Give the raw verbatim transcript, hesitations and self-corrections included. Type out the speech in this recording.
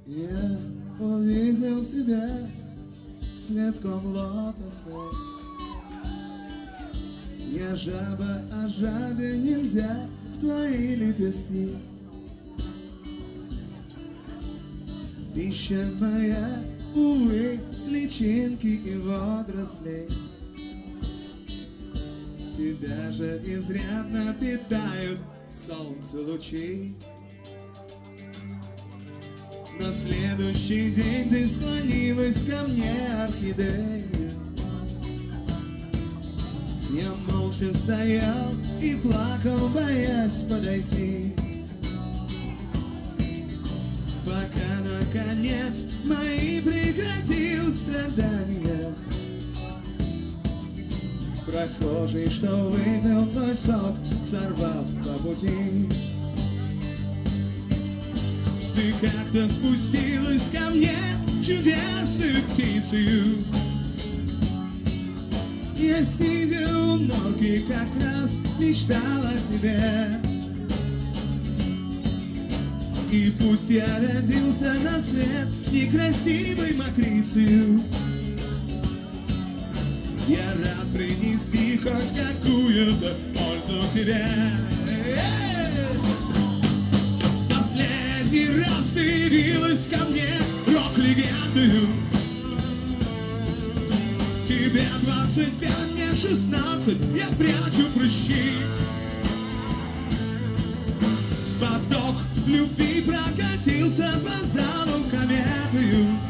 Я увидел тебя цветком лотоса. Я жаба, а жабе нельзя в твои лепестки. Пища моя, увы, личинки и водорослей. Тебя же изрядно питают солнце лучи. На следующий день ты склонилась ко мне, орхидея. Я молча стоял и плакал, боясь подойти, пока, наконец, мои прекратил страдания прохожий, что выпил твой сок, сорвав по пути. Ты как-то спустилась ко мне чудесной птицей. Я, сидя у ног, и как раз мечтал о тебе. И пусть я родился на свет некрасивой мокрицей, я рад принести хоть какую-то пользу тебе. Последний раз ты явилась ко мне рок-легендою. Тебе двадцать пять, мне шестнадцать, я прячу прыщи. Поток любви прокатился по залу кометою.